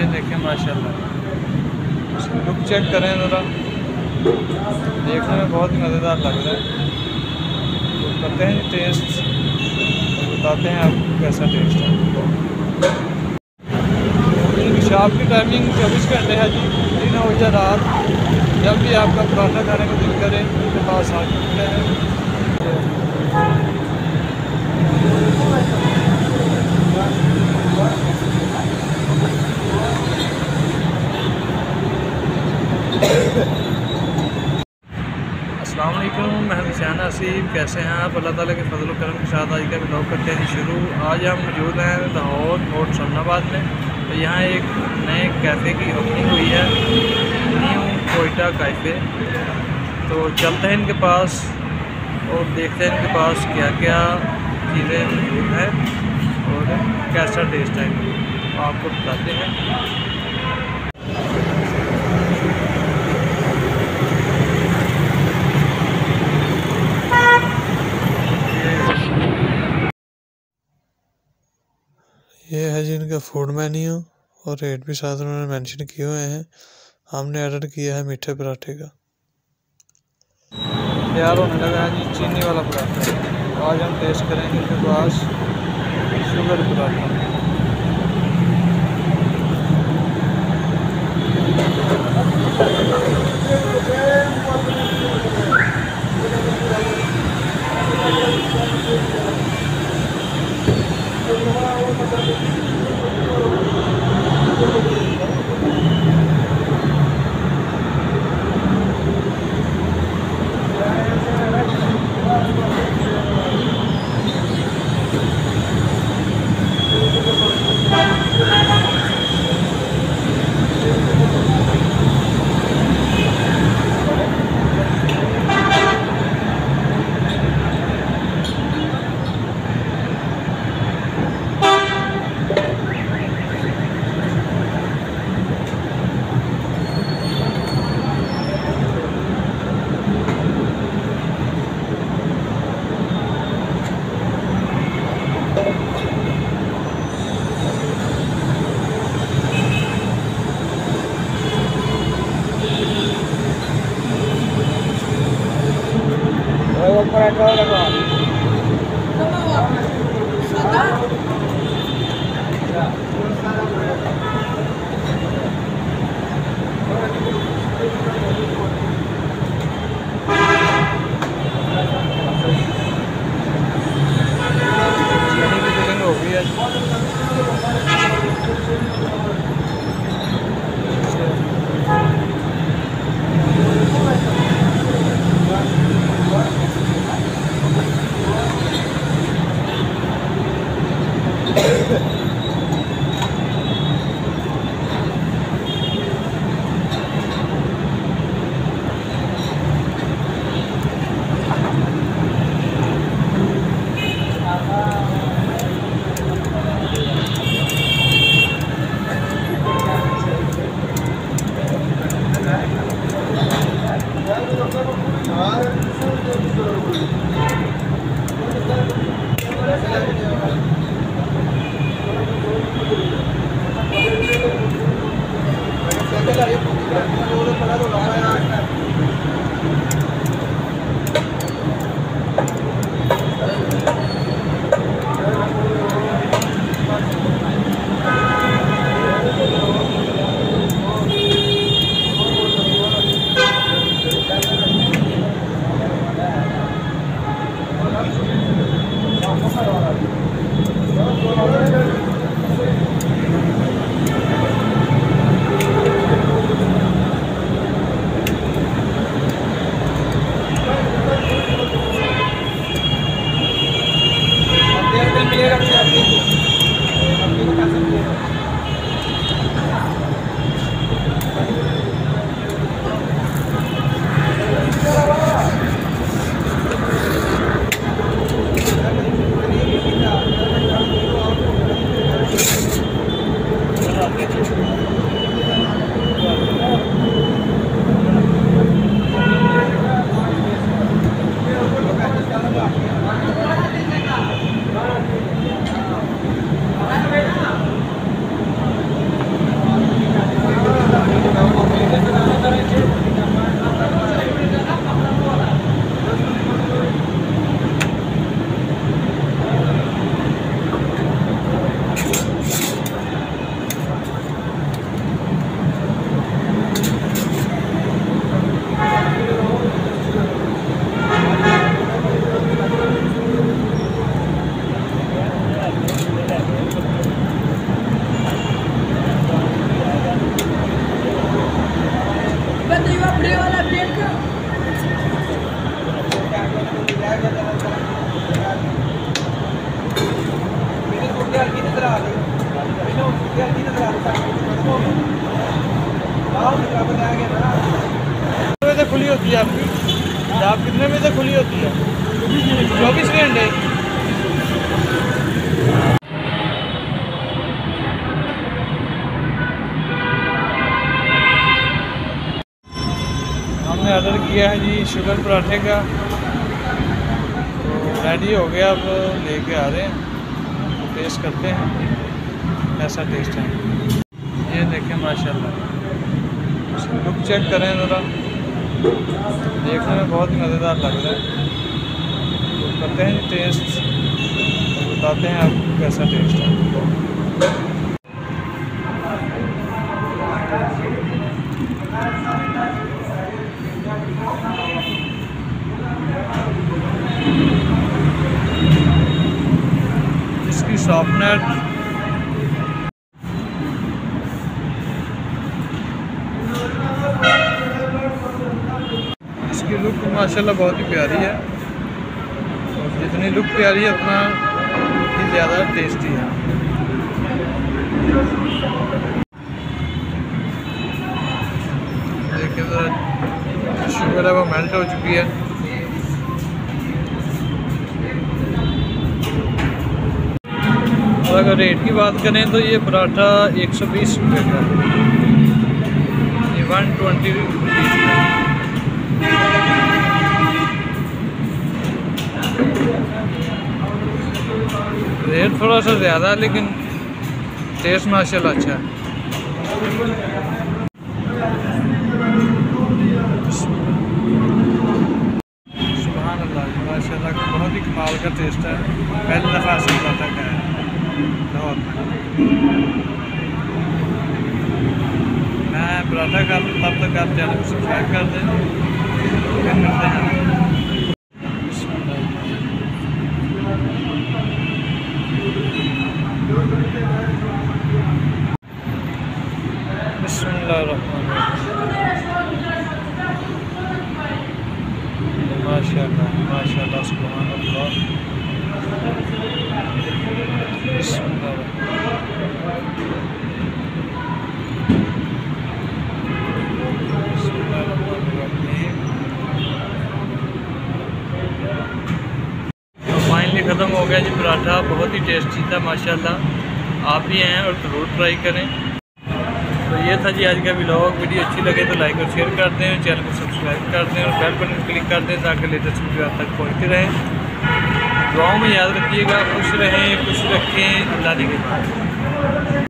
ये देखें माशाल्लाह, लुक चेक करें ज़रा, देखने में बहुत ही मज़ेदार लग रहा है। तो करते हैं टेस्ट और बताते हैं आपको कैसा टेस्ट है। इनकी शॉप की टाइमिंग 24 घंटे है जी, दिन हो या रात, जब भी आपका पराठा खाने को दिल करे उनके पास आ सकते हैं। अस्सलाम वालेकुम, मैं हुसैन आसिफ। कैसे हैं आप? अल्लाह ताला के फजल करम के साथ आज का ब्लॉग करते हैं शुरू। आज हम मौजूद हैं लाहौर फोर्ट सलमाबाद में। तो यहाँ एक नए कैफ़े की ओपनिंग हुई है, न्यू कोयटा कैफ़े। तो चलते हैं इनके पास और देखते हैं इनके पास क्या क्या चीज़ें मौजूद हैं और कैसा टेस्ट है, आपको बताते हैं। ये है जी इनका फूड मेन्यू और रेट भी साथ उन्होंने मेंशन किए हुए हैं। हमने ऑर्डर किया है मीठे पराठे का। तैयार होने लगा है जी चीनी वाला पराठा। आज हम टेस्ट करेंगे इनके पास शुगर पराठा। बजे खुली होती है आपकी? आप कितने बजे खुली होती है? 24 घंटे। हमने ऑर्डर किया है जी शुगर पराठे का, तो रेडी हो गया, अब लेके आ रहे हैं, तो टेस्ट करते हैं कैसा टेस्ट है। ये देखें माशाल्लाह, लुक चेक करें ज़रा, देखने में बहुत ही मज़ेदार लग रहा है। तो करते हैं टेस्ट, बताते हैं आपको कैसा टेस्ट है। इसकी सॉफ्टनेस, इसकी लुक माशाल्लाह बहुत ही प्यारी है, और जितनी लुक प्यारी है उतना ही ज़्यादा टेस्टी है। देखिए ज़रा, शुगर है वो मेल्ट हो चुकी है। और अगर रेट की बात करें तो ये पराठा 120 रुपये का, ये 120 रुपीज़ का। रेट थोड़ा सा ज़्यादा है, लेकिन टेस्ट माशाल्लाह अच्छा है। सुभान अल्लाह, माशाल्लाह बहुत ही कमाल का टेस्ट है। पहली दफ़ा ऐसा पराठा खाया है लाहौर में। मैं पराठा खा लूँ तब तक आप चैनल को सब्सक्राइब कर दें, फिर मिलते हैं। माशाल्लाह माशाल्लाह, सुभान अल्लाह। तो फाइनली ख़त्म हो गया जी पराठा, बहुत ही टेस्टी था माशाल्लाह। आप भी हैं और ज़रूर ट्राई करें। तो ये था जी आज का व्लॉग। वीडियो अच्छी लगे तो लाइक और शेयर कर दें, चैनल को सब्सक्राइब कर दें और बेल बटन क्लिक कर दें ताकि लेटेस्ट वीडियो आप तक पहुँचते रहें। दुआओं में याद रखिएगा, खुश रहें, खुश रखें, अल्लाह के बाद।